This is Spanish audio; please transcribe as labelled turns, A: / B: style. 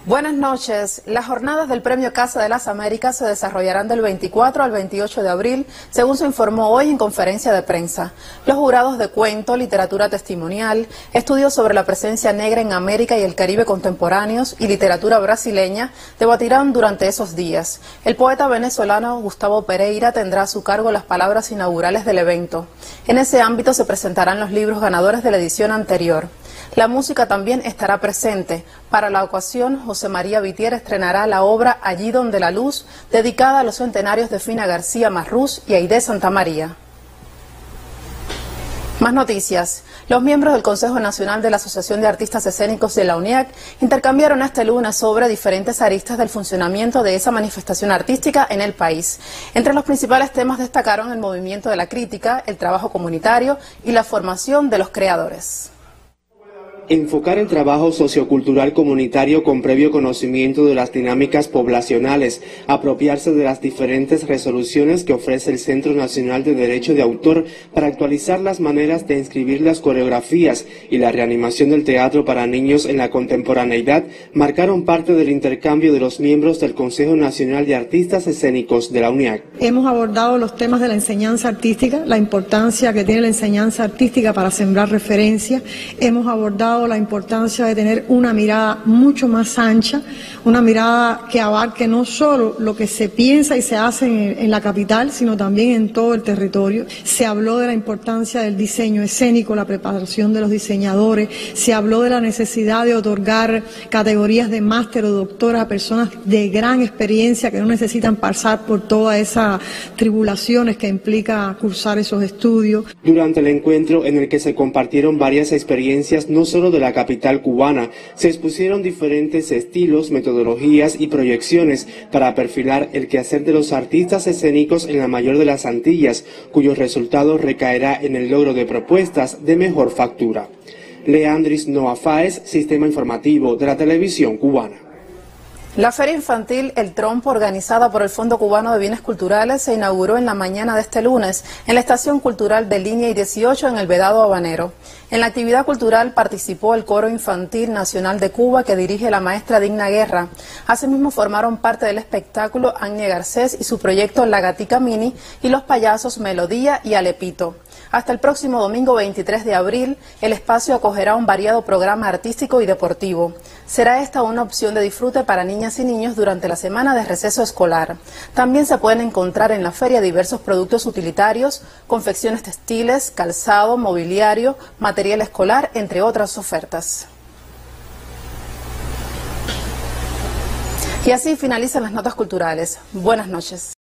A: Buenas noches. Las jornadas del Premio Casa de las Américas se desarrollarán del 24 al 28 de abril, según se informó hoy en conferencia de prensa. Los jurados de cuento, literatura testimonial, estudios sobre la presencia negra en América y el Caribe contemporáneos y literatura brasileña debatirán durante esos días. El poeta venezolano Gustavo Pereira tendrá a su cargo las palabras inaugurales del evento. En ese ámbito se presentarán los libros ganadores de la edición anterior. La música también estará presente. Para la ocasión, José María Vitier estrenará la obra Allí donde la luz, dedicada a los centenarios de Fina García Marrús y Aide Santamaría. Más noticias. Los miembros del Consejo Nacional de la Asociación de Artistas Escénicos de la UNIAC intercambiaron este lunes sobre diferentes aristas del funcionamiento de esa manifestación artística en el país. Entre los principales temas destacaron el movimiento de la crítica, el trabajo comunitario y la formación de los creadores.
B: Enfocar el trabajo sociocultural comunitario con previo conocimiento de las dinámicas poblacionales, apropiarse de las diferentes resoluciones que ofrece el Centro Nacional de Derecho de Autor para actualizar las maneras de inscribir las coreografías y la reanimación del teatro para niños en la contemporaneidad marcaron parte del intercambio de los miembros del Consejo Nacional de Artistas Escénicos de la UNIAC.
C: Hemos abordado los temas de la enseñanza artística, la importancia que tiene la enseñanza artística para sembrar referencia. Hemos abordado la importancia de tener una mirada mucho más ancha, una mirada que abarque no solo lo que se piensa y se hace en la capital, sino también en todo el territorio. Se habló de la importancia del diseño escénico, la preparación de los diseñadores, se habló de la necesidad de otorgar categorías de máster o doctora a personas de gran experiencia que no necesitan pasar por todas esas tribulaciones que implica cursar esos estudios.
B: Durante el encuentro, en el que se compartieron varias experiencias no solo de la capital cubana, se expusieron diferentes estilos, metodologías y proyecciones para perfilar el quehacer de los artistas escénicos en la mayor de las Antillas, cuyo resultado recaerá en el logro de propuestas de mejor factura. Leandris Noa Fáez, Sistema Informativo de la Televisión Cubana.
A: La Feria Infantil El Trompo, organizada por el Fondo Cubano de Bienes Culturales, se inauguró en la mañana de este lunes en la Estación Cultural de Línea y 18 en el Vedado Habanero. En la actividad cultural participó el Coro Infantil Nacional de Cuba, que dirige la maestra Digna Guerra. Asimismo formaron parte del espectáculo Anya Garcés y su proyecto La Gatica Mini y los payasos Melodía y Alepito. Hasta el próximo domingo 23 de abril, el espacio acogerá un variado programa artístico y deportivo. Será esta una opción de disfrute para niñas y niños durante la semana de receso escolar. También se pueden encontrar en la feria diversos productos utilitarios, confecciones textiles, calzado, mobiliario, material escolar, entre otras ofertas. Y así finalizan las notas culturales. Buenas noches.